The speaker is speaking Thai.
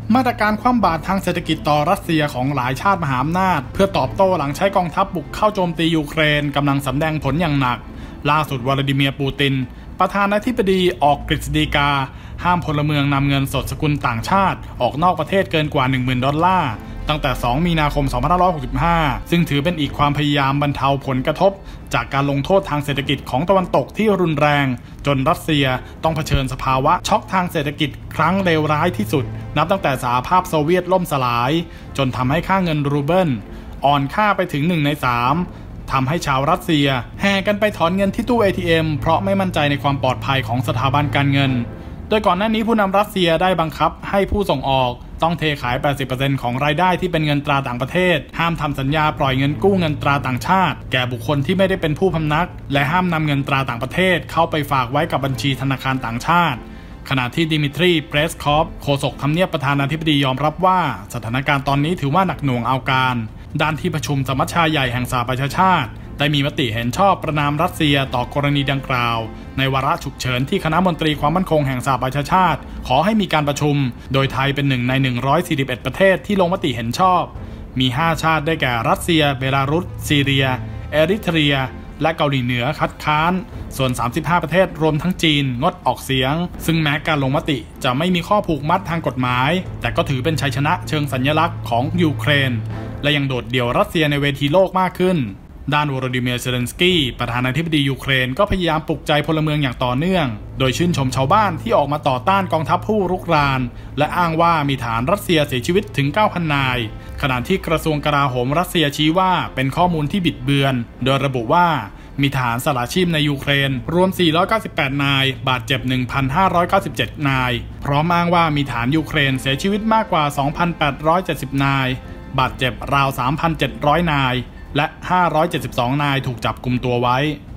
มาตรการคว่ำบาตรทางเศรษฐกิจต่อรัสเซียของหลายชาติมหาอำนาจเพื่อตอบโต้หลังใช้กองทัพบุกเข้าโจมตียูเครนกำลังสำแดงผลอย่างหนักล่าสุดวลาดิเมียร์ปูตินประธานาธิบดีออกกฤษฎีกาห้ามพลเมืองนำเงินสดสกุลต่างชาติออกนอกประเทศเกินกว่า 10,000 ดอลลาร์ตั้งแต่ 2 มีนาคม 2565 ซึ่งถือเป็นอีกความพยายามบรรเทาผลกระทบจากการลงโทษทางเศรษฐกิจของตะวันตกที่รุนแรงจนรัสเซียต้องเผชิญสภาวะช็อกทางเศรษฐกิจครั้งเลวร้ายที่สุดนับตั้งแต่สหภาพโซเวียตล่มสลายจนทำให้ค่าเงินรูเบิลอ่อนค่าไปถึง 1 ใน 3ทำให้ชาวรัสเซียแห่กันไปถอนเงินที่ตู้ ATM เพราะไม่มั่นใจในความปลอดภัยของสถาบันการเงินโดยก่อนหน้านี้ผู้นำรัสเซียได้บังคับให้ผู้ส่งออกต้องเทขาย 80% ของรายได้ที่เป็นเงินตราต่างประเทศห้ามทำสัญญาปล่อยเงินกู้เงินตราต่างชาติแก่บุคคลที่ไม่ได้เป็นผู้พำนักและห้ามนำเงินตราต่างประเทศเข้าไปฝากไว้กับบัญชีธนาคารต่างชาติขณะที่ดิมิทรีเปรสคอฟโฆษกทำเนียบประธานาธิบดียอมรับว่าสถานการณ์ตอนนี้ถือว่าหนักหน่วงเอาการด้านที่ประชุมสมัชชาใหญ่แห่งสหประชาชาติได้มีมติเห็นชอบประณามรัสเซียต่อกรณีดังกล่าวในวาระฉุกเฉินที่คณะมนตรีความมั่นคงแห่งสหประชาชาติขอให้มีการประชุมโดยไทยเป็นหนึ่งใน141ประเทศที่ลงมติเห็นชอบมี5ชาติได้แก่รัสเซียเบลารุสซีเรียเอริเทรียและเกาหลีเหนือคัดค้านส่วน35ประเทศรวมทั้งจีนงดออกเสียงซึ่งแม้การลงมติจะไม่มีข้อผูกมัดทางกฎหมายแต่ก็ถือเป็นชัยชนะเชิงสัญลักษณ์ของยูเครนและยังโดดเดี่ยวรัสเซียในเวทีโลกมากขึ้นด้านวโรดิเมียร์ เซเลนสกี้ประธานาธิบดียูเครนก็พยายามปลุกใจพลเมืองอย่างต่อเนื่องโดยชื่นชมชาวบ้านที่ออกมาต่อต้านกองทัพผู้รุกรานและอ้างว่ามีฐานรัสเซียเสียชีวิตถึง 9,000 นายขณะที่กระทรวงกลาโหมรัสเซียชี้ว่าเป็นข้อมูลที่บิดเบือนโดยระบุว่ามีทหารสละชีพในยูเครนรวม 498 นายบาดเจ็บ 1,597 นายพร้อมอ้างว่ามีฐานยูเครนเสียชีวิตมากกว่า 2,870 นายบาดเจ็บราว 3,700 นายและ572 นายถูกจับกุมตัวไว้